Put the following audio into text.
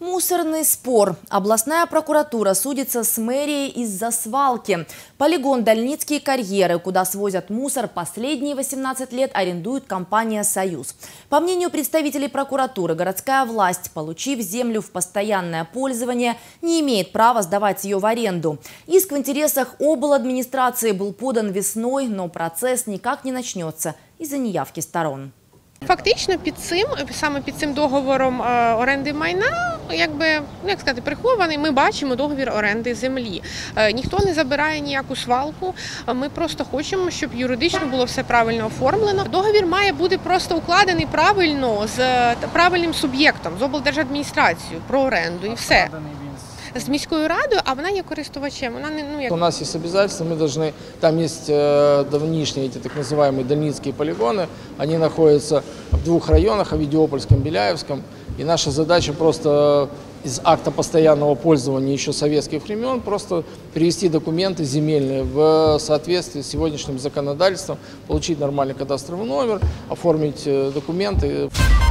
Мусорный спор. Областная прокуратура судится с мэрией из-за свалки. Полигон Дальницкие карьеры, куда свозят мусор, последние 18 лет арендует компания «Союз». По мнению представителей прокуратуры, городская власть, получив землю в постоянное пользование, не имеет права сдавать ее в аренду. Иск в интересах обладминистрации был подан весной, но процесс никак не начнется из-за неявки сторон. Фактично саме під цим договором оренди майна, прихований, ми бачимо договір оренди землі. Ніхто не забирає ніяку свалку, ми просто хочемо, щоб юридично було все правильно оформлено. Договір має бути просто укладений правильно з правильним суб'єктом, з облдержадміністрацією про оренду і все. С міською радою, а вона є користувачем. У нас есть обязательства, мы должны, там есть давнишние эти так называемые дальницкие полигоны, они находятся в двух районах, Авидиопольском, Беляевском, и наша задача просто из акта постоянного пользования еще советских времен просто привести документы земельные в соответствии с сегодняшним законодательством, получить нормальный кадастровый номер, оформить документы.